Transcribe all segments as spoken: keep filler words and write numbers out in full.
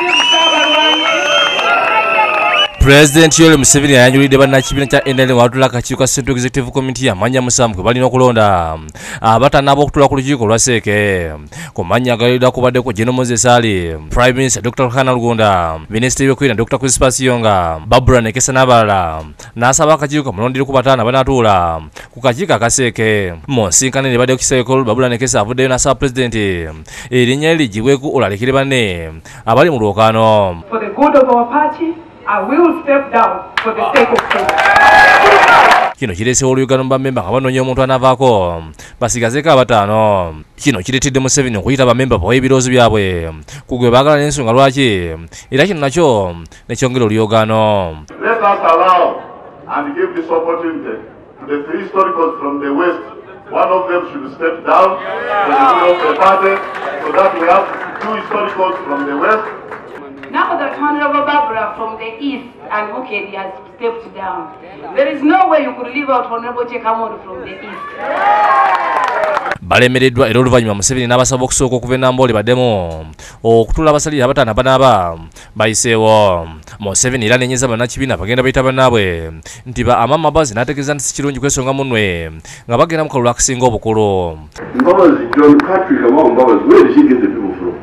President Yoweri Museveni ayanjulidde bannakibiina kya N R M watula akakiiko ka Central Executive Committee amanya musanvu kwe balina okulonda abatanaba okutula ku lukiiko lwa Seeke. Ku mannya agaliddwa kubaddeko General Moses Ali, Prime Minister Doctor Hannah Rugunda, Minisita w'ebyokwerinda Doctor Crispus Yonga, Barbara Nekesa n'abalala. N'asaba akakiiko kamulondere ku bataano abanatuula ku kakiiko aka Seeke. Mu nsisinkano ne baddeyo Kiseko Barbara Nekesa avuddeyo n'asaba President erinnya ligibweko olalekere banne abali mu lwokaano. For the good of our party, I will step down for the sake of peace. Kino kireesewo oluyugano mu bammemba nga banoonya omuntu anavaako basigazeeko abataano. Kino kireetedde Museveni okuyita bammemba bawe ebirowoozo byabwe ku gwe baagala n'ensonga lwaki era kino nakyo ne kyongera oluyugano. Let us allow and give this opportunity to the three historicals from the West. One of them should step down for the good of the party so that we have two historicals from the West. Now that Honorable Barbara from the East and Mukedi has stepped down, there is no way you could leave out Honorable Chekamoto from the East. Balemereddwa era oluvannyuma Museveni n'abasaba okusooka okuva e Namboole baddemu okutuula abasalira abataano banaaba bayiseewo. Museveni era nenyeza bannakibiina bagenda bayita bannaabwe nti ba Amama Mbabazi n'ategeeza nti si kirungi kwesonga munnwe nga bagenda mu kalulu akasinga obukulu. Mbabazi, John Patrick Amama Mbabazi, where did he get the people from?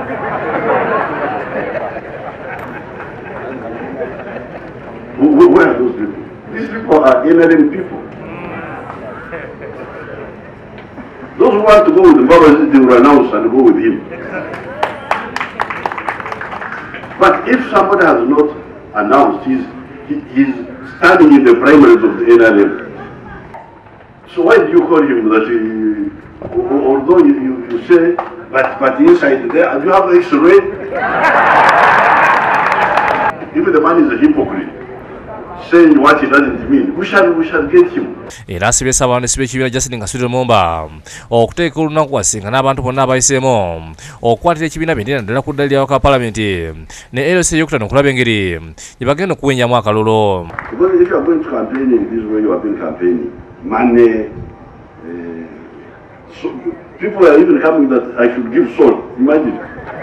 Where are those people? These people are N R M people. Those who want to go with Mbabazi, they will announce and go with him. But if somebody has not announced, he's, he, he's standing in the primaries of the N R M. So why do you call him that he, although you, you, you say, but, but inside there, do you have X-ray? Even the man is a hypocrite. Saying what he doesn't mean. We shall, we shall get him. Era asibye Ssaabawandisi b'ekibiina Justin Kasule Lumumba okuteeka olunaku wasinga n'abantu bonna abayiseemu okukwatira ekibiina bendera ddala ku ddaliro ka Paalamenti ne L C eyokutaano okulaba engeri gye bagenda okuwenyamu akalulu. Because if you are going to campaign in this way, you have been campaigning. Money, uh, so people are even coming that I should give salt. Imagine.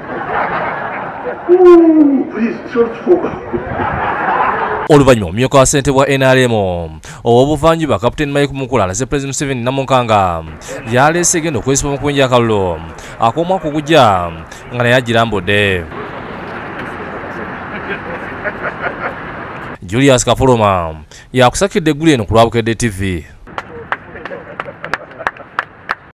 Ooh, please, salt for. Oluvannyuma omumyuka wa ssente bwa N R M ow'obuvanjuba Kapitaani Mike Mukula alaze President Museveni Namunkanga yaleese egenda okwesiba mu kuwenja akalulu ak'omwaka ogujja nga naye agirambudde. Julius Kafuluma yakusakidde eggulu eno ku Lwabukedde T V.